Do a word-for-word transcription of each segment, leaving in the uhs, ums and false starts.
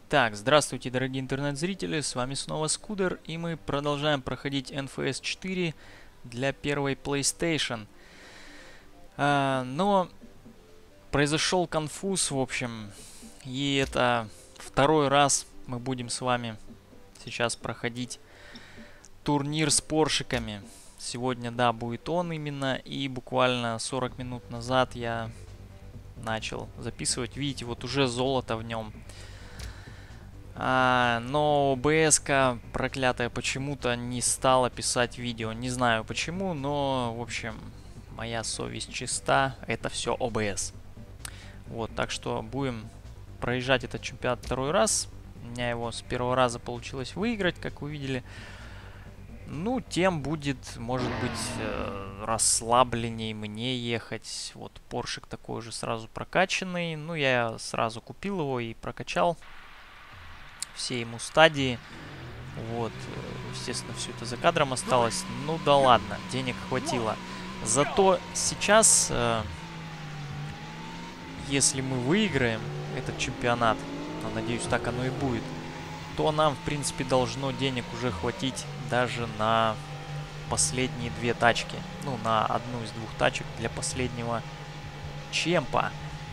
Итак, здравствуйте, дорогие интернет-зрители, с вами снова Скудер, и мы продолжаем проходить эн эф эс четыре для первой PlayStation. А, но произошел конфуз, в общем, и это второй раз мы будем с вами сейчас проходить турнир с поршиками. Сегодня, да, будет он именно, и буквально сорок минут назад я начал записывать. Видите, вот уже золото в нем. А, но о бэ эс-ка проклятая почему-то не стала писать видео. Не знаю почему, но, в общем, моя совесть чиста. Это все о бэ эс. Вот, так что будем проезжать этот чемпионат второй раз. У меня его с первого раза получилось выиграть, как вы видели. Ну, тем будет, может быть, э, расслабленней мне ехать. Вот, поршик такой уже сразу прокачанный. Ну, я сразу купил его и прокачал все ему стадии. Вот, естественно, все это за кадром осталось. Ну да ладно, денег хватило. Зато сейчас, э, если мы выиграем этот чемпионат, а надеюсь, так оно и будет, то нам, в принципе, должно денег уже хватить даже на последние две тачки. Ну, на одну из двух тачек для последнего чемпа.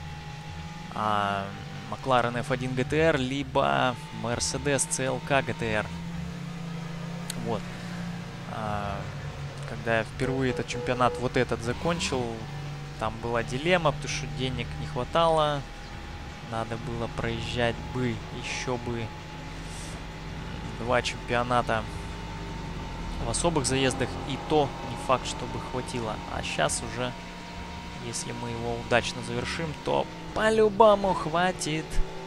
А Макларен эф один джи ти ар, либо Mercedes си эл кей джи ти ар. Вот. А, когда я впервые этот чемпионат вот этот закончил, там была дилемма, потому что денег не хватало. Надо было проезжать бы еще бы два чемпионата в особых заездах, и то не факт, чтобы хватило. А сейчас уже, если мы его удачно завершим, то по-любому хватит.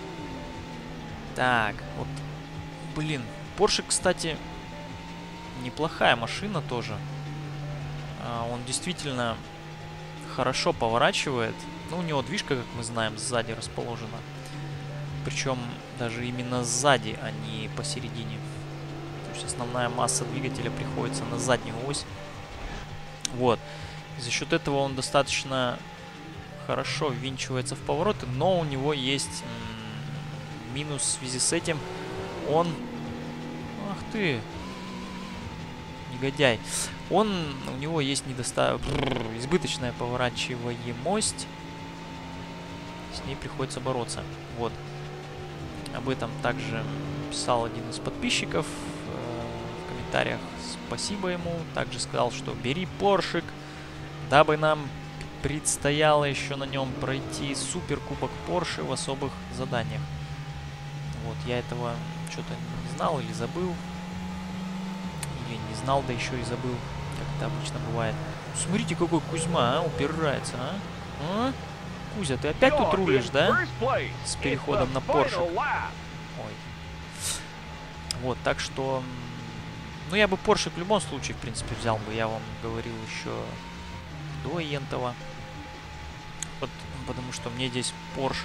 Так, вот, блин, Porsche, кстати, неплохая машина тоже. А, он действительно хорошо поворачивает. Ну, у него движка, как мы знаем, сзади расположена. Причем даже именно сзади, а не посередине. То есть основная масса двигателя приходится на заднюю ось. Вот. И за счет этого он достаточно хорошо ввинчивается в повороты, но у него есть минус в связи с этим. Он... Ах ты! Негодяй. Он... У него есть недоста... избыточная поворачиваемость. С ней приходится бороться. Вот. Об этом также писал один из подписчиков э, в комментариях. Спасибо ему. Также сказал, что бери поршик, дабы нам предстояло еще на нем пройти супер кубок Porsche в особых заданиях. Вот, я этого что-то не знал или забыл. Или не знал, да еще и забыл, как это обычно бывает. Смотрите, какой Кузьма, а, упирается, а? А? Кузя, ты опять тут рулишь, да? С переходом на Porsche. Ой. Вот, так что... Ну, я бы Porsche в любом случае, в принципе, взял бы. Я вам говорил еще до Ентова. Вот, потому что мне здесь Porsche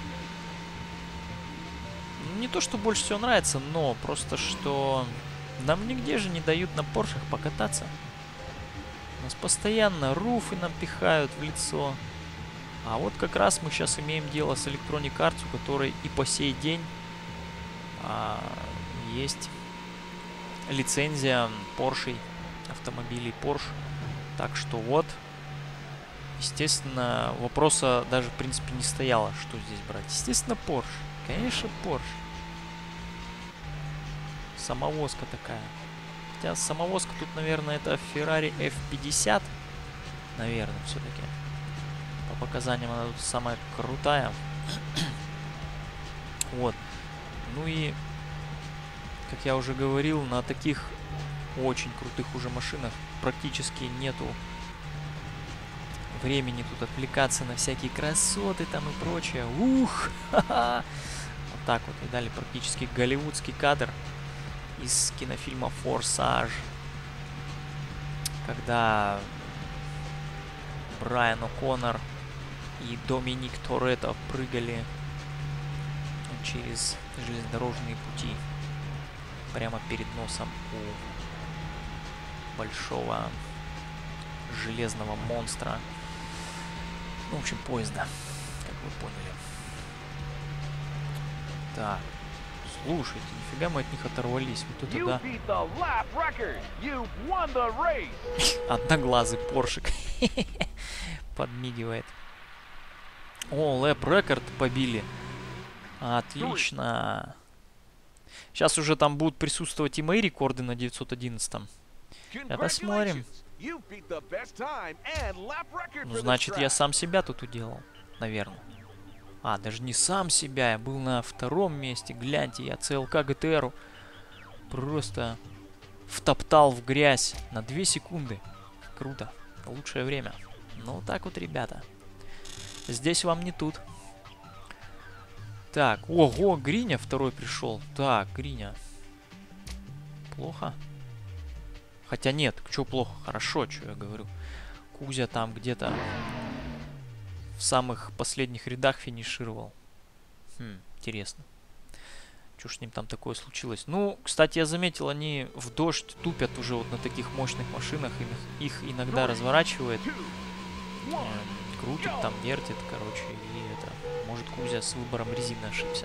не то, что больше всего нравится, но просто что нам нигде же не дают на Porsche покататься. Нас постоянно руфы нам пихают в лицо. А вот как раз мы сейчас имеем дело с Electronic Arts, у которой и по сей день а, есть лицензия Porsche, автомобилей Porsche. Так что вот, естественно, вопроса даже в принципе не стояло, что здесь брать. Естественно, Porsche. Конечно, Porsche. Самовозка такая. Хотя самовозка тут, наверное, это Ferrari эф пятьдесят. Наверное, все-таки. По показаниям она тут самая крутая. Вот. Ну и, как я уже говорил, на таких очень крутых уже машинах практически нету времени тут отвлекаться на всякие красоты там и прочее. Ух! Ха-ха! Вот так вот. И дали практически голливудский кадр из кинофильма «Форсаж». Когда Брайан О'Коннор и Доминик Торетто прыгали через железнодорожные пути прямо перед носом у большого железного монстра. Ну, в общем, поезда, как вы поняли. Так, Слушайте, нифига мы от них оторвались. Вот это да. Одноглазый поршик. Подмигивает. О, лэп-рекорд побили. Отлично. Сейчас уже там будут присутствовать и мои рекорды на девятьсот одиннадцатом. Да посмотрим. Ну, значит, я сам себя тут уделал, наверное. А, даже не сам себя, я был на втором месте. Гляньте, я си эл ка джи ти ар просто втоптал в грязь на две секунды. Круто. Лучшее время. Ну, вот так вот, ребята. Здесь вам не тут. Так, ого, Гриня второй пришел. Так, Гриня. Плохо? Хотя нет, что плохо? Хорошо, что я говорю. Кузя там где-то в самых последних рядах финишировал. Хм, интересно. Что ж с ним там такое случилось? Ну, кстати, я заметил, они в дождь тупят уже вот на таких мощных машинах. Их иногда разворачивает. Э, крутит там, вертит, короче. И это... Может, Кузя с выбором резины ошибся.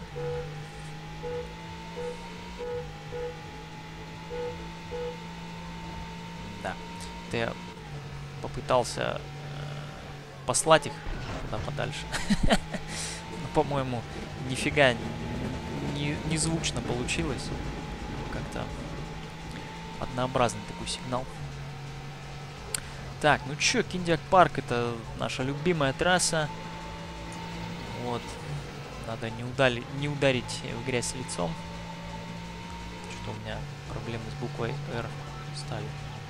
Да. Это я попытался э, послать их куда подальше. Но, по-моему, нифига не, не звучно получилось. Как-то однообразный такой сигнал. Так, ну чё, Киндиак Парк — это наша любимая трасса. Вот. Надо не, удали, не ударить в грязь лицом. Что-то у меня проблемы с буквой R стали.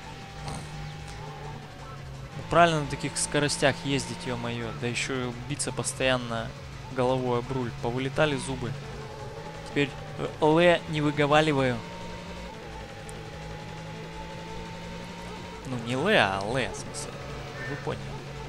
Ну, правильно на таких скоростях ездить, ё-моё. Да еще и биться постоянно головой об руль. Повылетали зубы. Теперь Л не выговариваю. Ну, не Л, а Л, в смысле. Вы поняли.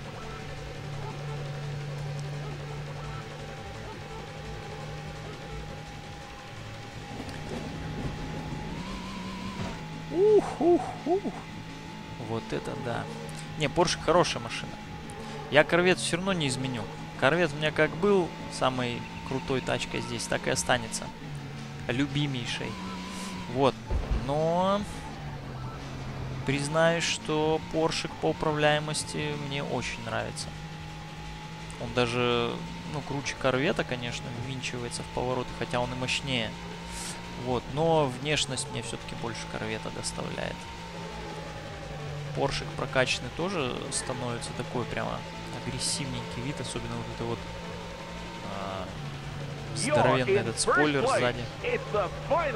Ух-ух-ух. Вот это да. Не, Porsche хорошая машина. Я корвет все равно не изменю. Корвет у меня как был самой крутой тачкой здесь, так и останется. Любимейшей. Вот. Но признаюсь, что Porsche по управляемости мне очень нравится. Он даже, ну, круче корвета, конечно, ввинчивается в повороты, хотя он и мощнее. Вот, но внешность мне все-таки больше корвета доставляет. Поршик прокачанный тоже становится такой прямо агрессивненький вид, особенно вот это вот а, здоровенный этот спойлер сзади. Это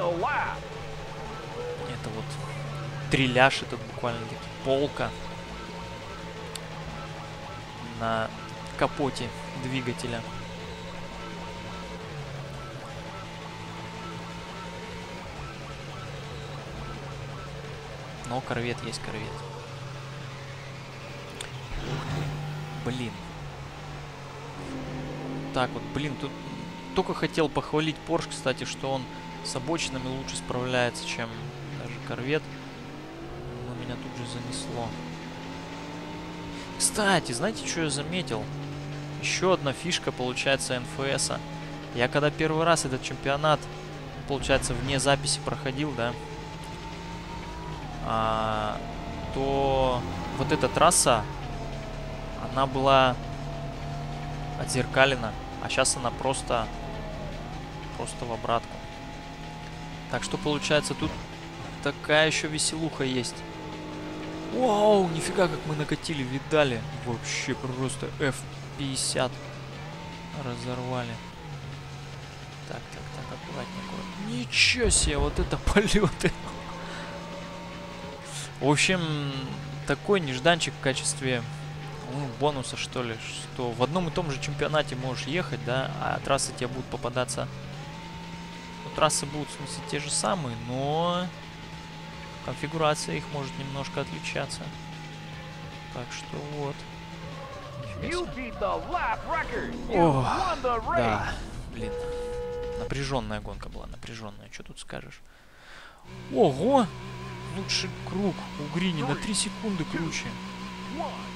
вот триляж, это буквально таки полка на капоте двигателя. Но корвет есть корвет. Блин. Так вот, блин, тут только хотел похвалить Porsche, кстати, что он с обочинами лучше справляется, чем даже корвет. Но меня тут же занесло. Кстати, знаете, что я заметил? Еще одна фишка, получается, эн эф эс-а. Я когда первый раз этот чемпионат, получается, вне записи проходил, да, а, то вот эта трасса, она была отзеркалена, а сейчас она просто, просто в обратку. Так что, получается, тут такая еще веселуха есть. Вау, нифига, как мы накатили, видали? Вообще просто эф пятьдесят разорвали. Так, так, так, аккуратнее, аккуратнее. Ничего себе, вот это полеты. В общем, такой нежданчик в качестве, ну, бонуса, что ли, что в одном и том же чемпионате можешь ехать, да, а трассы тебе будут попадаться. Ну, трассы будут, в смысле, те же самые, но конфигурация их может немножко отличаться. Так что вот. О, да, блин. Напряженная гонка была, напряженная. Что тут скажешь? Ого! Лучший круг у Грини на три секунды круче.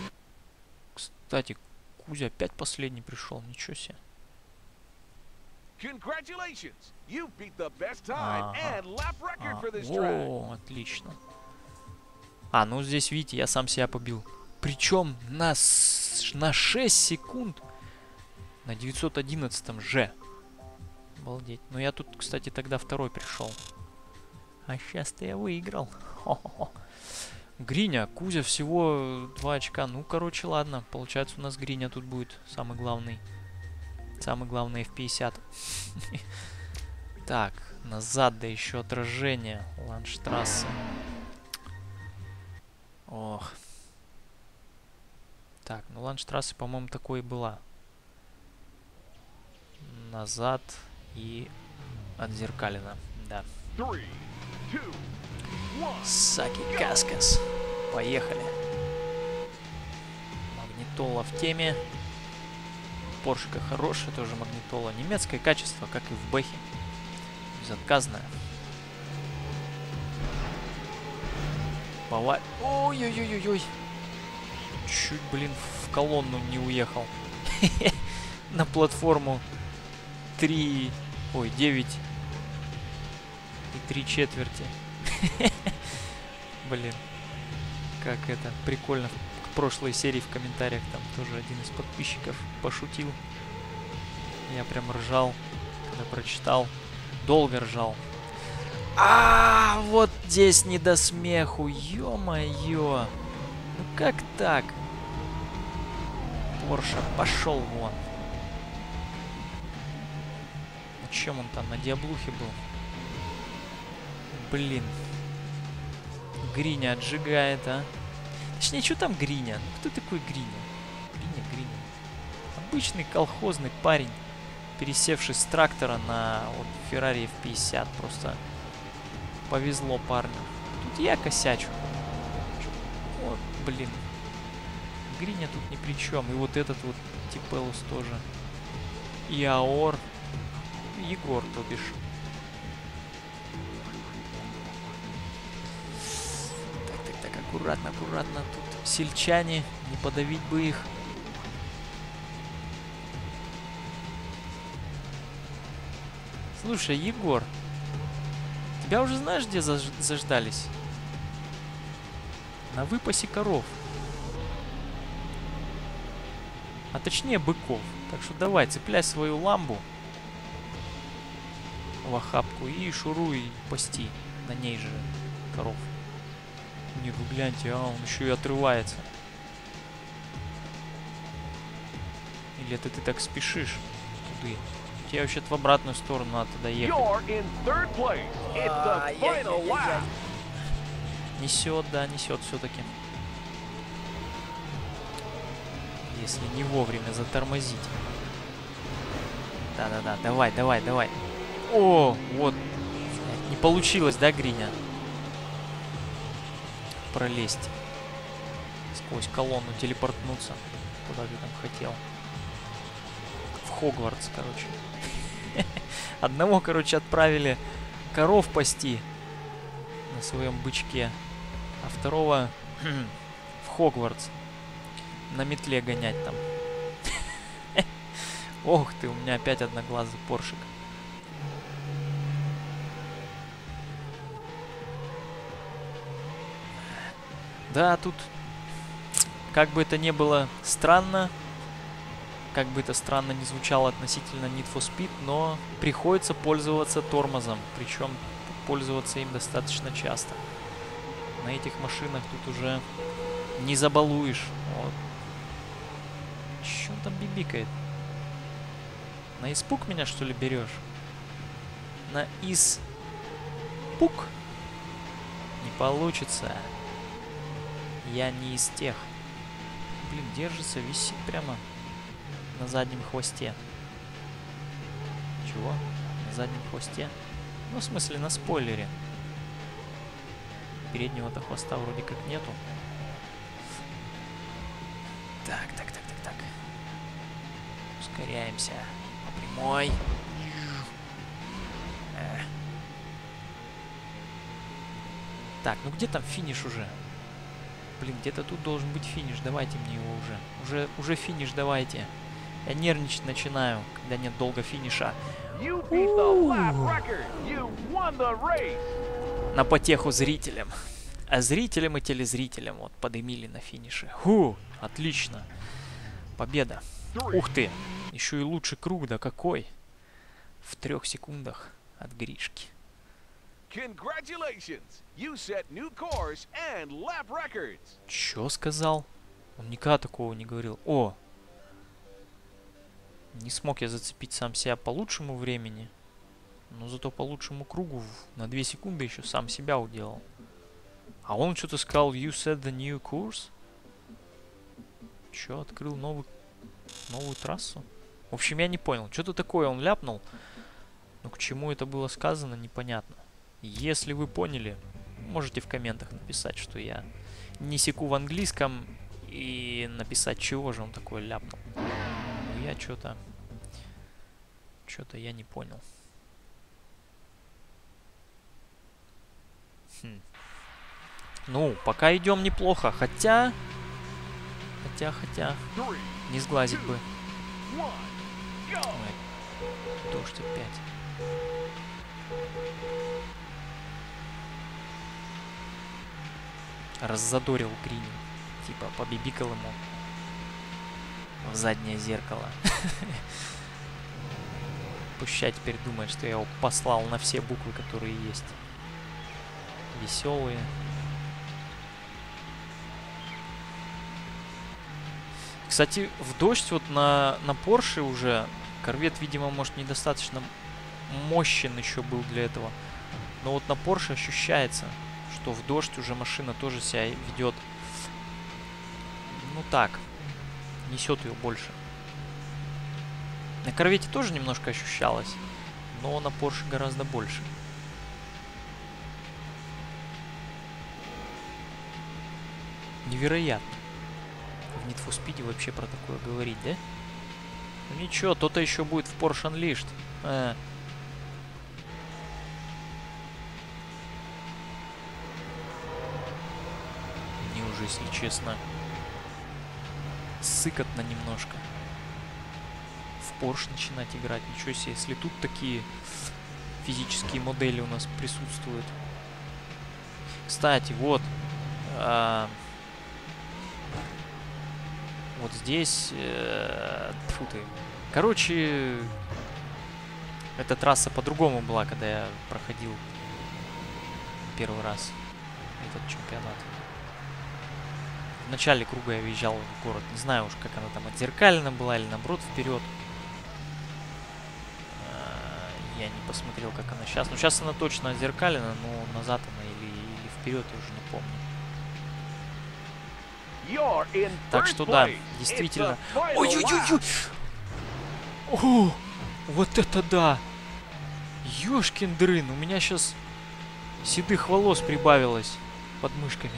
Кстати, Кузя опять последний пришел. Ничего себе. Congratulations! You beat the best time Ага. and lap record А, for this track. о, отлично. А, ну здесь, видите, я сам себя побил. Причем на, с- на шесть секунд. На девятьсот одиннадцатом же. Обалдеть. Ну я тут, кстати, тогда второй пришел. А сейчас-то я выиграл. Хо-хо-хо. Гриня, Кузя всего два очка. Ну, короче, ладно. Получается, у нас Гриня тут будет самый главный. Самый главный эф пятьдесят. Так, назад, да еще отражение. Ландштрассе. Ох. Так, ну Ландштрассе, по-моему, такой и была. Назад и отзеркалено. Да. Three, two, one. Саки Каскас. Поехали. Магнитола в теме. Поршика хорошая, тоже магнитола. Немецкое качество, как и в Бэхе. Безотказное. Пова... Ой-ой-ой-ой-ой. Чуть, блин, в колонну не уехал. На платформу три... Ой, девять и три четверти. Блин. Как это прикольно. В прошлой серии в комментариях там тоже один из подписчиков пошутил. Я прям ржал, когда прочитал. Долго ржал. А, вот здесь не до смеху. Ё-моё. Ну как так? Порше, пошел вон. На чем он там? На Диаблухе был? Блин. Гриня отжигает, а? Точнее, что там Гриня? Ну, кто такой Гриня? Гриня, Гриня. Обычный колхозный парень, пересевший с трактора на вот, Феррари эф пятьдесят. Просто повезло парню. Тут я косячу. Вот, блин. Гриня тут ни при чем. И вот этот вот Типелус тоже. И Аор. Егор, то бишь. Так, так, так, аккуратно, аккуратно. Тут сельчане. Не подавить бы их. Слушай, Егор. Тебя уже знаешь, где заж заждались? На выпасе коров. А точнее быков. Так что давай, цепляй свою ламбу в охапку и шуруй пасти на ней же коров. Не, вы гляньте, а он еще и отрывается. Или это ты так спешишь? Туды. Тебе вообще-то в обратную сторону надо доехать. Несет, да, несет все-таки. Если не вовремя затормозить. Да-да-да, давай, давай, давай. О, вот. Не получилось, да, Гриня? Пролезть. Сквозь колонну телепортнуться. Куда ты там хотел? В Хогвартс, короче. Одного, короче, отправили коров пасти на своем бычке. А второго в Хогвартс. На метле гонять там. Ох ты, у меня опять одноглазый поршик. Да, тут, как бы это ни было странно, как бы это странно ни звучало относительно Need for Speed, но приходится пользоваться тормозом, причем пользоваться им достаточно часто. На этих машинах тут уже не забалуешь. Вот. Чё он там бибикает? На испуг меня, что ли, берешь? На испуг? Не получится. Я не из тех. Блин, держится, висит прямо на заднем хвосте. Чего? На заднем хвосте? Ну, в смысле, на спойлере. Переднего-то хвоста вроде как нету. Так, так, так, так, так. Ускоряемся. По прямой. Э. Так, ну где там финиш уже? Блин, где-то тут должен быть финиш. Давайте мне его уже. Уже, уже финиш давайте. Я нервничать начинаю, когда нет долго финиша. You beat the lap record. You won the race. На потеху зрителям. А зрителям и телезрителям вот подымили на финише. Ху, отлично. Победа. Ух ты, еще и лучший круг, да какой? В трех секундах от Гришки. Congratulations. You set new course and lap records. Чё сказал? Он никогда такого не говорил. О! Не смог я зацепить сам себя по лучшему времени. Но зато по лучшему кругу на две секунды еще сам себя уделал. А он что-то сказал, you set the new course? Чё, открыл новый, новую трассу? В общем, я не понял. Что-то такое он ляпнул. Но к чему это было сказано, непонятно. Если вы поняли, можете в комментах написать, что я не секу в английском. И написать, чего же он такое ляпнул. Но я что-то... Что-то я не понял. Хм. Ну, пока идем неплохо. Хотя... Хотя, хотя... Не сглазить бы. Ой, дождь опять. Раззадорил Грини. Типа побибикал ему в заднее зеркало. Пущай теперь думает, что я его послал на все буквы, которые есть. Веселые. Кстати, в дождь вот на, на Porsche уже корвет, видимо, может, недостаточно мощен еще был для этого. Но вот на Porsche ощущается, что в дождь уже машина тоже себя ведет. Ну так, несет ее больше. На корвете тоже немножко ощущалось, но на Porsche гораздо больше. Невероятно. В Need for Speed вообще про такое говорить, да? Ну ничего, то-то еще будет в Porsche Unleashed. А. Мне уже, если честно, сыкотно немножко в Porsche начинать играть. Ничего себе, если тут такие физические модели у нас присутствуют. Кстати, вот а, вот здесь э, тьфу ты. Короче, эта трасса по-другому была, когда я проходил первый раз этот чемпионат. В начале круга я въезжал в город. Не знаю уж, как она там отзеркалена была или наоборот вперед. Я не посмотрел, как она сейчас. Ну, сейчас она точно отзеркалена, но назад она или, или вперед, я уже не помню. Так что да, действительно. Ой-ой-ой-ой! О, вот это да! Ёшкин дрын, у меня сейчас седых волос прибавилось под мышками.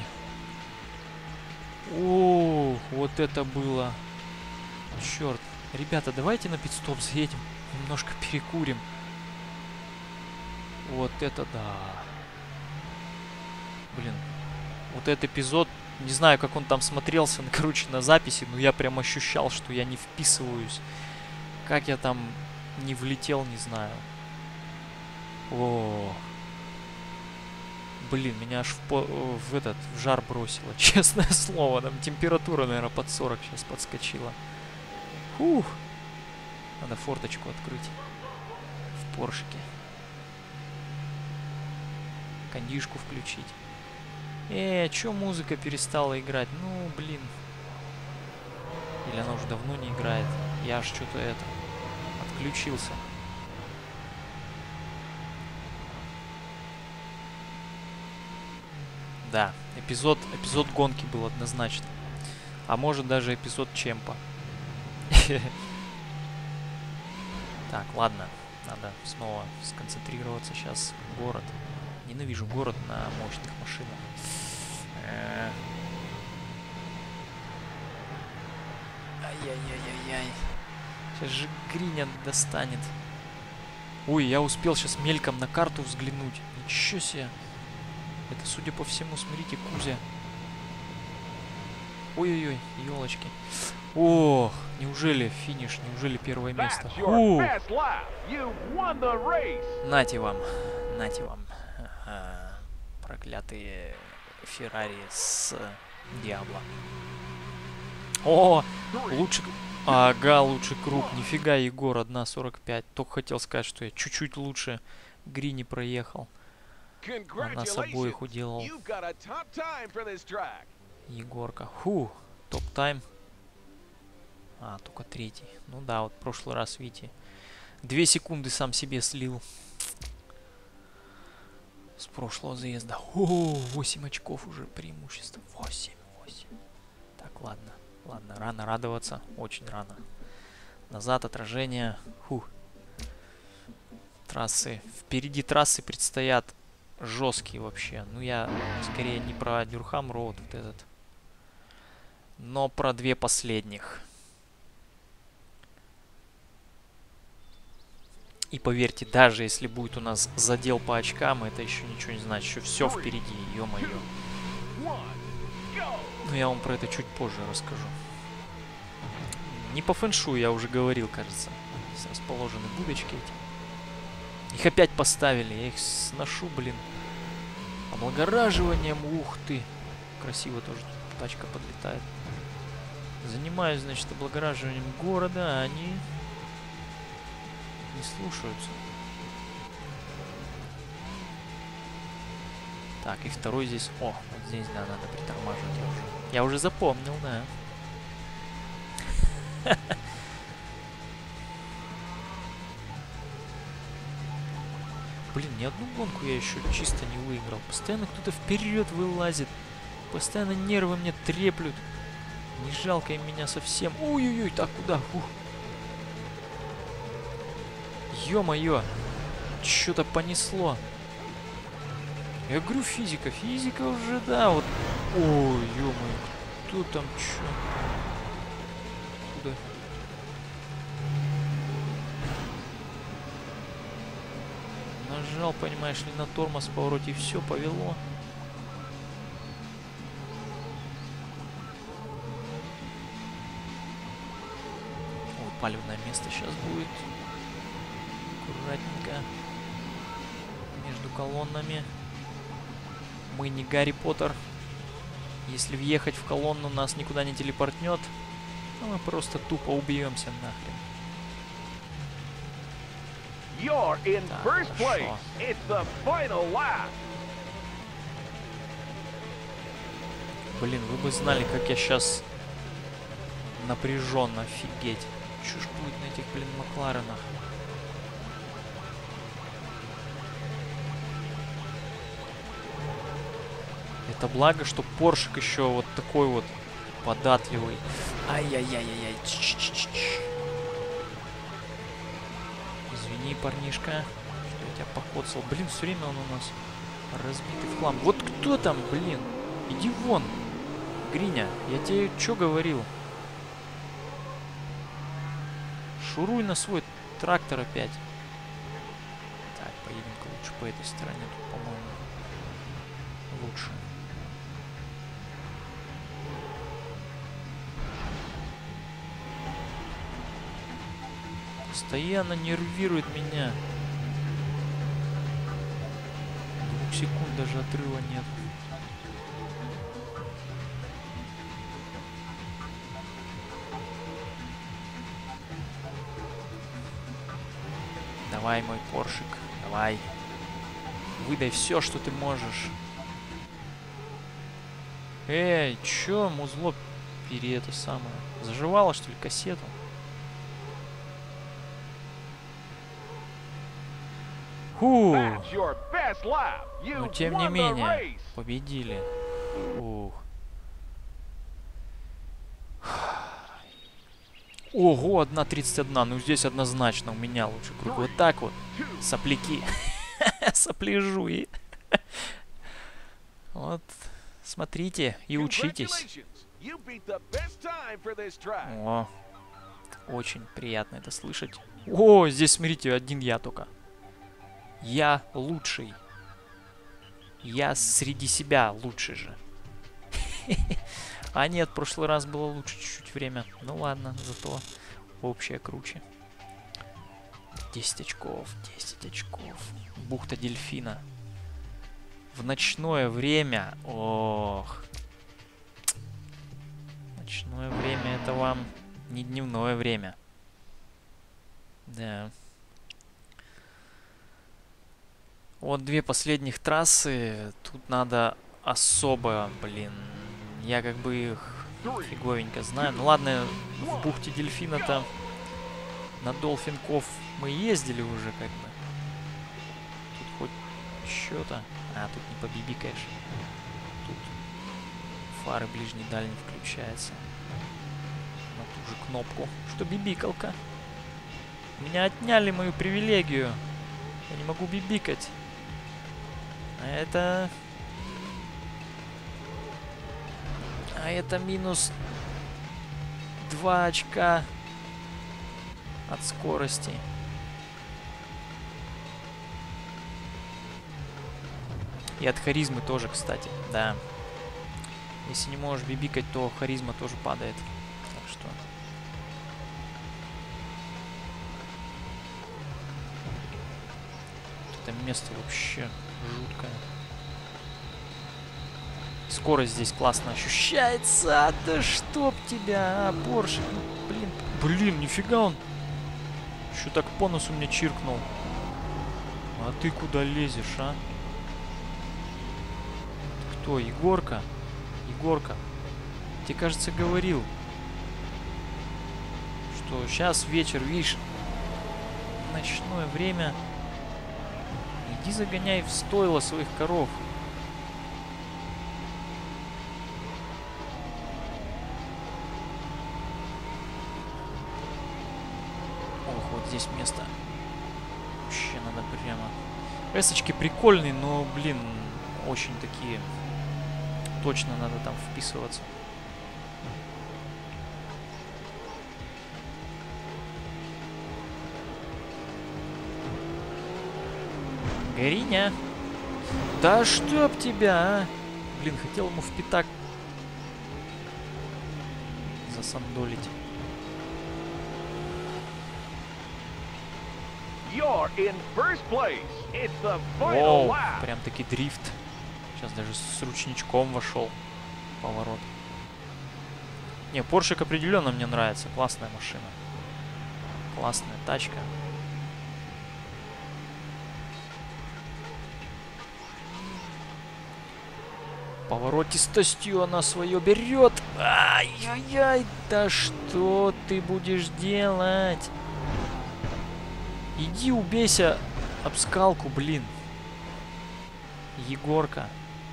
О, вот это было. Черт. Ребята, давайте на пит-стоп заедем. Немножко перекурим. Вот это да. Блин. Вот этот эпизод. Не знаю, как он там смотрелся, короче, на записи. Но я прям ощущал, что я не вписываюсь. Как я там не влетел, не знаю. О. Блин, меня аж в, по в этот в жар бросило, честное слово. Там температура, наверное, под сорок сейчас подскочила. Фух. Надо форточку открыть. В Поршике. Кондишку включить. Э, чё музыка перестала играть? Ну, блин. Или она уже давно не играет? Я аж что-то это... отключился. Да, эпизод, эпизод гонки был однозначно. А может даже эпизод чемпа. Так, ладно. Надо снова сконцентрироваться сейчас. Город. Ненавижу город на мощных машинах. Ай-яй-яй-яй-яй. Сейчас же Гриня достанет. Ой, я успел сейчас мельком на карту взглянуть. Ничего себе. Это, судя по всему, смотрите, Кузя. Ой-ой-ой, елочки. Ох, Неужели финиш? Неужели первое место? That's your Фу! best lap. You won the race. Нате вам. Нате вам. Ага. Проклятые Феррари с Диабло. О! Лучший... Ага, лучший круг. Нифига, Егор, одна сорок пять. Только хотел сказать, что я чуть-чуть лучше Грини проехал. А нас обоих уделал You've got a top time for this track. Егорка. Фу, топ-тайм. А, только третий. Ну да, вот в прошлый раз, видите, две секунды сам себе слил. С прошлого заезда. О, восемь очков уже преимущество. восемь, восемь. Так, ладно. Ладно, рано радоваться. Очень рано. Назад отражение. Фух. Трассы. Впереди трассы предстоят жесткие вообще. Ну, я скорее не про Дюрхам Роуд вот этот. Но про две последних. И поверьте, даже если будет у нас задел по очкам, это еще ничего не значит, что все впереди, ё-моё. Но я вам про это чуть позже расскажу. Не по фэншую, я уже говорил, кажется. Здесь расположены будочки эти. Их опять поставили, я их сношу, блин. Облагораживанием, ух ты. Красиво тоже тачка подлетает. Занимаюсь, значит, облагораживанием города, а они... не слушаются. Так, и второй здесь... О, вот здесь, да, надо притормаживать. Я уже, я уже запомнил, да. Блин, ни одну гонку я еще чисто не выиграл. Постоянно кто-то вперед вылазит. Постоянно нервы мне треплют. Не жалко им меня совсем. Ой-ой-ой, так куда? Фух. Ё-моё, что-то понесло. Я говорю, физика. Физика уже, да, вот. Ой, ё-моё, кто там, чё? Куда? Нажал, понимаешь ли, на тормоз в повороте, и все, повело. Ой, палевное место сейчас будет. Аккуратненько. Между колоннами. Мы не Гарри Поттер. Если въехать в колонну, нас никуда не телепортнет. Ну, мы просто тупо убьемся нахрен. You're in Так, first place. хорошо. It's the final lap. Блин, вы бы знали, как я сейчас напряжен, офигеть. Что ж будет на этих, блин, Макларенах? Это благо, что Поршик еще вот такой вот податливый. Ай-яй-яй-яй-яй. Извини, парнишка, что я тебя покоцал. Блин, все время он у нас разбитый в хлам. Вот кто там, блин? Иди вон, Гриня. Я тебе что говорил? Шуруй на свой трактор опять. Так, поедем-ка лучше по этой стороне. Тут, по-моему, лучше. Постоянно нервирует меня. Двух секунд даже отрыва нет. Давай, мой Поршик, давай. Выдай все, что ты можешь. Эй, чё, музло пере это самое? Заживало, что ли, кассету? Фу. That's your best lap. You Но тем не won the менее, race. победили. Ух. Ого, одна тридцать один. Ну здесь однозначно у меня лучше круг. Вот так вот. Сопляки. Сопляжуи. Вот. Смотрите и учитесь. Congratulations. You beat the best time for this track. О. Очень приятно это слышать. О, здесь, смотрите, один я только. Я лучший. Я среди себя лучший же. А нет, в прошлый раз было лучше чуть-чуть время. Ну ладно, зато общее круче. десять очков, десять очков. Бухта дельфина. В ночное время. Ох. Ночное время это вам не дневное время. Да. Вот две последних трассы. Тут надо особо, блин. Я как бы их фиговенько знаю. Ну ладно, в бухте дельфина-то на Dolphin Cove мы ездили уже как бы. Тут хоть что-то. А, тут не побибикаешь. Тут фары ближний дальний включается. На ту же кнопку. Что бибикалка? У меня отняли мою привилегию. Я не могу бибикать. А это... А это минус два очка от скорости. И от харизмы тоже, кстати. Да. Если не можешь бибикать, то харизма тоже падает. Так что... Это место вообще жуткое. Скорость здесь классно ощущается. Да чтоб тебя, а, Порше. Ну, блин, блин, нифига он. Еще так по носу мне чиркнул. А ты куда лезешь, а? Ты кто, Егорка? Егорка. Тебе, кажется, говорил, что сейчас вечер, видишь, ночное время. Иди загоняй в стойло своих коров. Здесь место. Вообще надо прямо. Эсочки прикольные, но, блин, очень такие. Точно надо там вписываться. Гориня. Да чтоб тебя, а? Блин, хотел ему в пятак засандолить. You're in first place. It's the final Оу, lap. прям таки дрифт. Сейчас даже с ручничком вошел поворот. Не, Поршик определенно мне нравится. Классная машина. Классная тачка. Поворотистостью она свое берет. Ай-яй-яй, да что ты будешь делать? Иди убейся об скалку, блин. Егорка.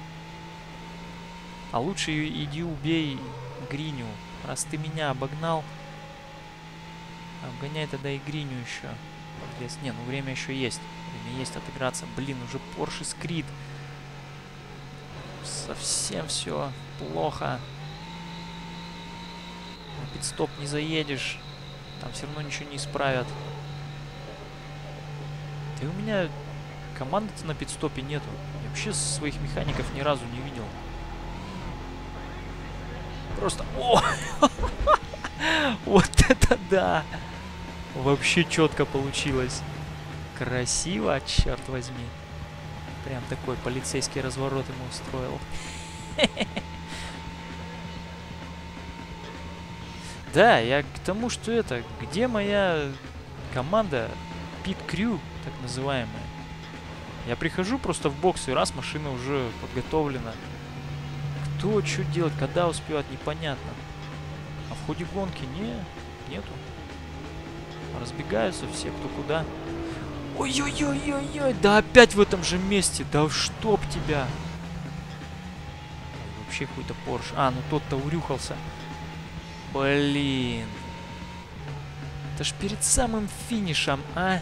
А лучше иди убей Гриню. Раз ты меня обогнал, обгоняй тогда и Гриню еще. Не, ну время еще есть. Время есть отыграться. Блин, уже Porsche Скрит. Совсем все плохо. На пит-стоп не заедешь. Там все равно ничего не исправят. Да и у меня команды-то на пит-стопе нету. Я вообще своих механиков ни разу не видел. Просто... О! Вот это да! Вообще четко получилось. Красиво, черт возьми. Прям такой полицейский разворот ему устроил. Да, я к тому, что это... Где моя команда Pit Crew, так называемая? Я прихожу просто в бокс, и раз машина уже подготовлена. Кто что делать, когда успевать, непонятно. А в ходе гонки не, нету. Разбегаются все, кто куда. Ой-ой-ой-ой-ой, да опять в этом же месте, да чтоб тебя. Вообще какой-то Порш. А, ну тот-то урюхался. Блин. Это ж перед самым финишем, а?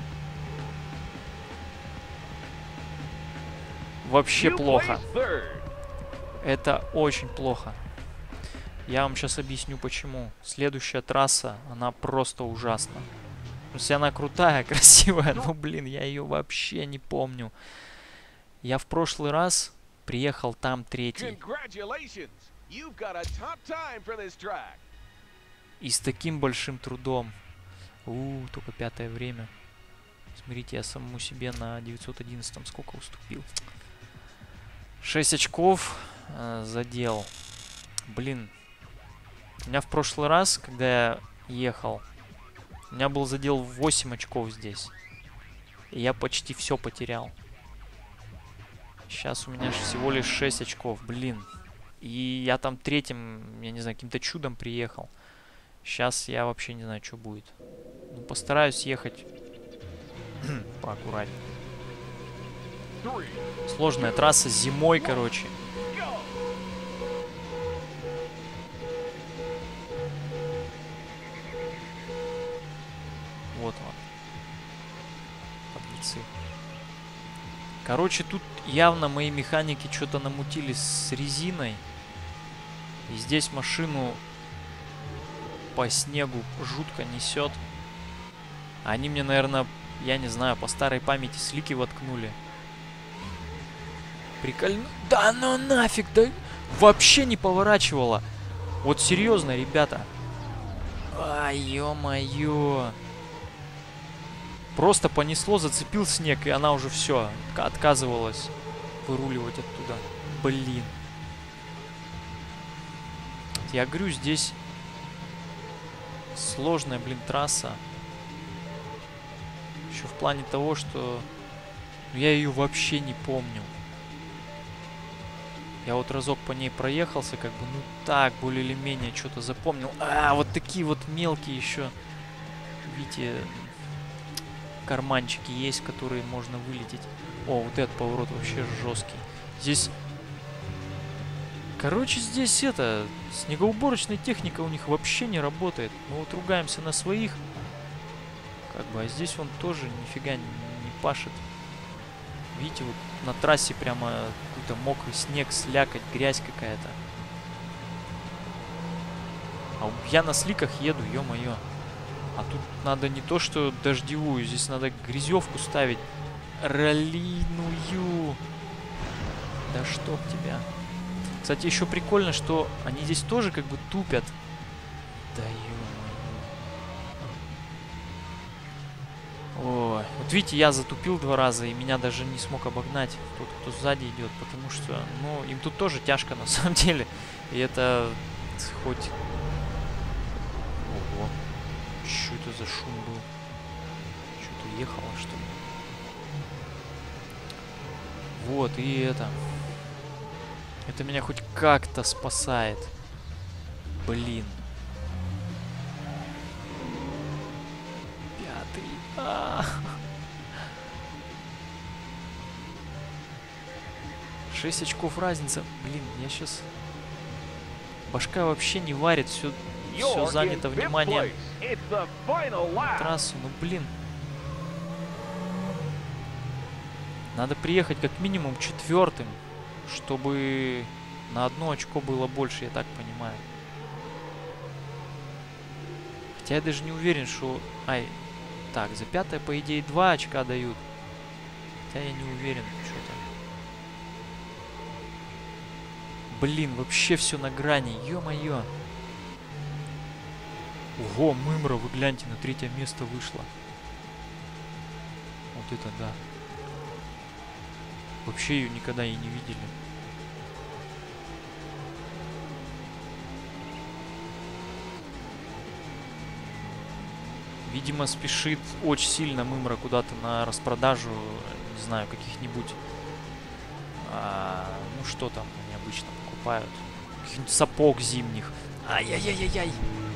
Вообще плохо. Это очень плохо. Я вам сейчас объясню почему. Следующая трасса, она просто ужасна. То есть она крутая, красивая, но, блин, я ее вообще не помню. Я в прошлый раз приехал там третий. You've got a top time for this track. И с таким большим трудом. У, только пятое время. Смотрите, я самому себе на девятьсот одиннадцатом сколько уступил. шесть очков э, задел. Блин. У меня в прошлый раз, когда я ехал, у меня был задел восемь очков здесь. И я почти все потерял. Сейчас у меня всего лишь шесть очков. Блин. И я там третьим, я не знаю, каким-то чудом приехал. Сейчас я вообще не знаю, что будет. Ну, постараюсь ехать поаккуратнее. Сложная трасса зимой, короче. Вот он. Таблицы. Короче, тут явно мои механики что-то намутили с резиной. И здесь машину по снегу жутко несет. Они мне, наверное, я не знаю, по старой памяти слики воткнули. Прикольно. Да ну нафиг, да вообще не поворачивала. Вот серьезно, ребята. Ай, ё-моё. Просто понесло, зацепил снег, и она уже все отказывалась выруливать оттуда. Блин. Я говорю, здесь сложная, блин, трасса. Еще в плане того, что я ее вообще не помню. Я вот разок по ней проехался, как бы, ну так, более или менее что-то запомнил. А, вот такие вот мелкие еще, видите, карманчики есть, которые можно вылететь. О, вот этот поворот вообще жесткий. Здесь... Короче, здесь это... Снегоуборочная техника у них вообще не работает. Мы вот ругаемся на своих. Как бы, а здесь он тоже нифига не, не пашет. Видите, вот на трассе прямо какой-то мокрый снег, слякоть, грязь какая-то. А я на сликах еду, ё-моё. А тут надо не то, что дождевую, здесь надо грязевку ставить. Ралliную. Да чтоб тебя. Кстати, еще прикольно, что они здесь тоже как бы тупят. Да ё-моё. Ой, вот видите, я затупил два раза, и меня даже не смог обогнать тот, кто сзади идет, потому что, ну, им тут тоже тяжко на самом деле. И это хоть... Ого. Что это за шум был? Что-то ехало, что ли? Вот, и это... Это меня хоть как-то спасает. Блин. Пятый. А -а -а. Шесть очков разница. Блин, я сейчас... Башка вообще не варит, все... Все занято вниманием на трассу. Ну, блин. Надо приехать как минимум четвертым, чтобы на одно очко было больше, я так понимаю. Хотя я даже не уверен, что... Ай, так, за пятое, по идее, два очка дают. Хотя я не уверен, что-то. Блин, вообще все на грани, ё-моё. Ого, Мымра, вы гляньте, на третье место вышла. Вот это да. Вообще ее никогда и не видели. Видимо, спешит очень сильно Мымра куда-то на распродажу, не знаю, каких-нибудь... А, ну что там они обычно покупают? Каких-нибудь сапог зимних. Ай-яй-яй-яй-яй.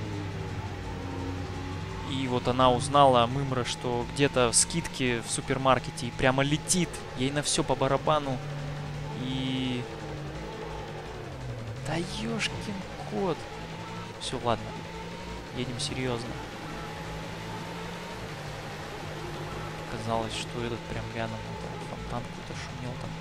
И вот она узнала, Мымра, что где-то скидки в супермаркете, и прямо летит. Ей на все по барабану. И... Да ёшкин кот. Все, ладно. Едем серьезно. Казалось, что этот прям рядом, это фонтан какой-то шумел там.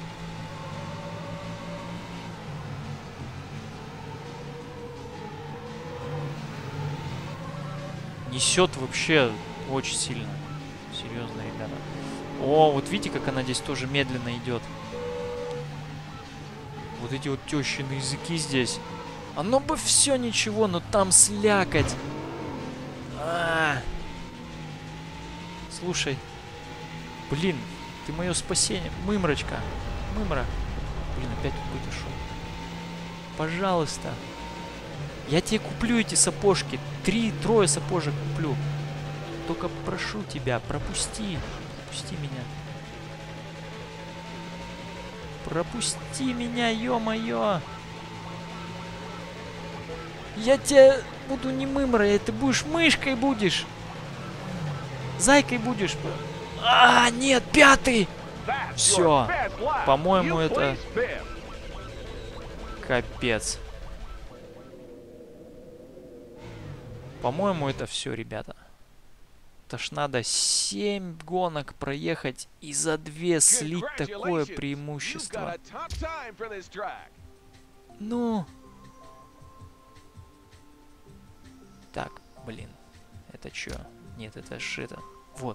Несет вообще очень сильно. Серьезно, ребята. О, вот видите, как она здесь тоже медленно идет. Вот эти вот тещины языки здесь. Оно бы все ничего, но там слякоть. А -а -а. Слушай. Блин, ты мое спасение. Мымрочка. Мымра. Блин, опять какой-то шум. Пожалуйста. Я тебе куплю эти сапожки. Три, трое сапожек куплю. Только прошу тебя, пропусти. Пропусти меня. Пропусти меня, ё-моё. Я тебе буду не мымрой, ты будешь мышкой будешь. Зайкой будешь. А, нет, пятый. Все. По-моему, это... Капец. По-моему, это все, ребята. Это ж надо семь гонок проехать и за две слить такое преимущество. Ну. Так, блин. Это что? Нет, это ж это. Вот.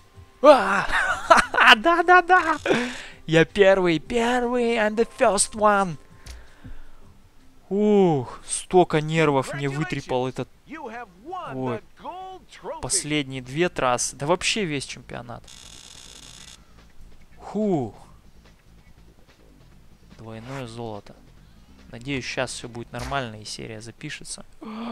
Да-да-да! Я первый, первый, I'm the first one. Ух, столько нервов мне вытрепал этот... Ой, последние две трассы. Да вообще весь чемпионат. Фух. Двойное золото. Надеюсь, сейчас все будет нормально и серия запишется.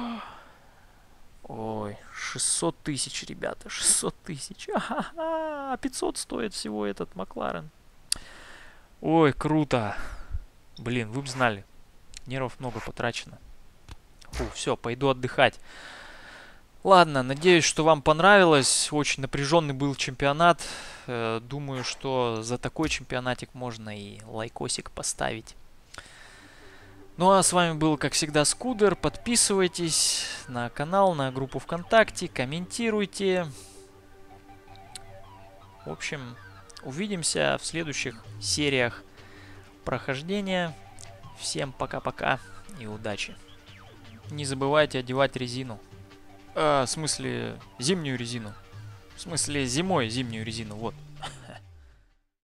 Ой, шестьсот тысяч, ребята, шестьсот тысяч. А пятьсот стоит всего этот Макларен. Ой, круто. Блин, вы бы знали. Нервов много потрачено. Фу, все, пойду отдыхать. Ладно, надеюсь, что вам понравилось. Очень напряженный был чемпионат. Э, думаю, что за такой чемпионатик можно и лайкосик поставить. Ну а с вами был, как всегда, Скудер. Подписывайтесь на канал, на группу ВКонтакте, комментируйте. В общем, увидимся в следующих сериях прохождения. Всем пока-пока и удачи. Не забывайте одевать резину. А, в смысле, зимнюю резину. В смысле, зимой зимнюю резину, вот.